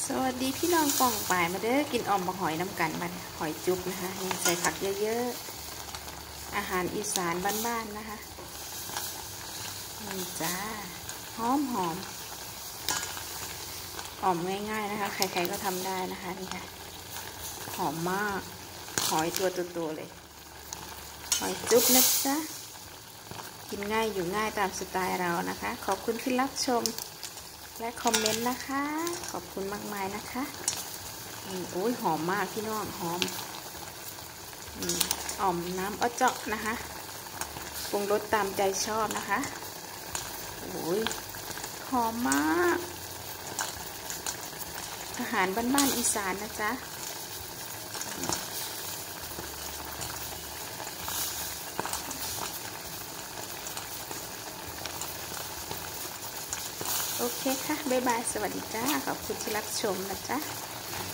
สวัสดีพี่น้องป่องป่ายมาเด้อกินอ่อมบะหอยน้ำกันมาหอยจุ๊บนะคะใส่ผักเยอะๆอาหารอีสานบ้านๆนะคะนี่จ้าหอมอ่อมง่ายๆนะคะใครๆก็ทำได้นะคะนี่ค่ะหอมมากหอยตัวโตๆเลยหอยจุ๊บนะจ๊ะกินง่ายอยู่ง่ายตามสไตล์เรานะคะขอบคุณที่รับชมและคอมเมนต์นะคะขอบคุณมากมายนะคะโอ้ยหอมมากพี่น้องหอมอ่อมน้ำอ้อเจาะนะคะปรุงรสตามใจชอบนะคะโอ้ยหอมมากอาหารบ้านๆอีสานนะจ๊ะโอเคค่ะบ๊ายบายสวัสดีจ้าขอบคุณที่รับชมนะจ๊ะ